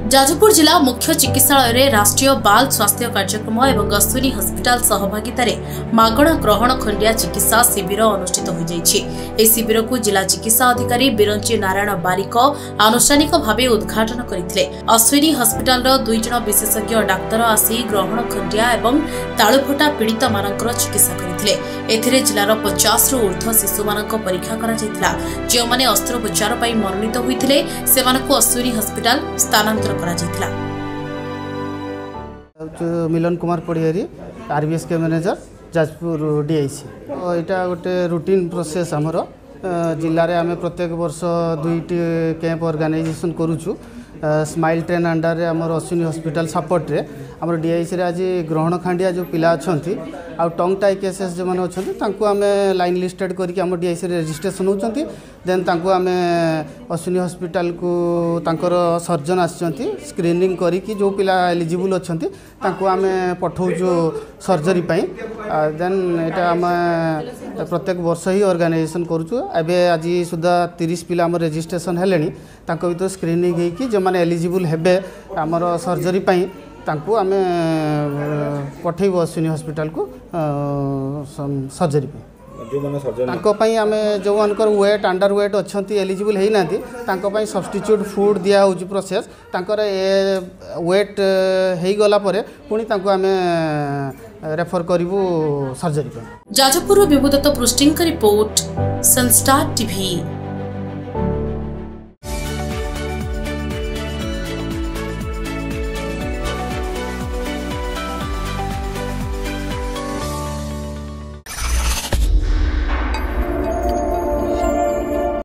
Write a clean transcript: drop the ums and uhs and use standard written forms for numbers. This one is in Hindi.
जाजपुर जिला मुख्य चिकित्सालय राष्ट्रीय बाल स्वास्थ्य कार्यक्रम एवं अश्विनी हस्पिटाल सहभागितार मागणा ग्रहण खंडिया चिकित्सा शिविर अनुष्ठित हो जाइए। शिविर को जिला चिकित्सा अधिकारी बिरंची नारायण बारिक आनुष्ठानिक भाव उद्घाटन करते। अश्विनी हस्पिटाल 2 जन विशेषज्ञ डाक्तर आसी ग्रहण खंडिया एवं तालुफटा पीड़ित मानकर चिकित्सा करते। एथिरे जिलार 50 रु ऊर्ध्व शिशु मानक परीक्षा करा जायतिला। जो माने अस्त्रोपचार पई मनोनीत होइथिले सेमानकु अश्विनी हस्पिटाल स्थानांतर करा जायतिला। मिलन कुमार पड़ियारी आरबीएस के मैनेजर जाजपुर डीआईसी। एटा गोटे रूटीन प्रोसेस हमरो जिल्ला रे आमे प्रत्येक वर्ष 2टी कैंप ऑर्गेनाइजेशन करूछु। स्माइल ट्रेन अंडर आमर अश्विनी हस्पिटाल सपोर्ट रे आमर डीआईसी रे आज ग्रहण खांडिया जो पिला अछंती आ टंग टाई केसेस जो माने अछंती तांको आमे लाइन लिस्टेड करके आम डीआईसी रे रजिस्ट्रेशन होचंती। देन तांको आमे अश्विनी हस्पिटाल को तांकर सर्जन आछंती स्क्रीनिंग करिकी जो पिला एलिजिबल अछंती तांको आमे पठौजो सर्जरी पई। देन एटा आम प्रत्येक वर्ष ही ऑर्गेनाइजेशन करूछु। एबे आज सुधा 30 पिला आम रजिस्ट्रेशन हेलेनी तांको भीतर स्क्रीनिंग हेकी जो माने एलिजिबल हेबे आमर सर्जरी पई तांको आमे पठेइबो अश्विनी हस्पिटाल को सर्जरी पे। जो माने सर्जरी तांको पई आमे जो अनकर वेट अंडर वेट अछंती एलिजिबल हेइ नांती तांको पई सब्स्टिट्यूट फूड दिया होउची प्रोसेस तांकर वेट हेइ गला परे पुनी तांको आमे रेफर करिवो सर्जरी पे। जाजपुर विभूदत्त पृष्टिंग रिपोर्ट सनस्टार टीवी।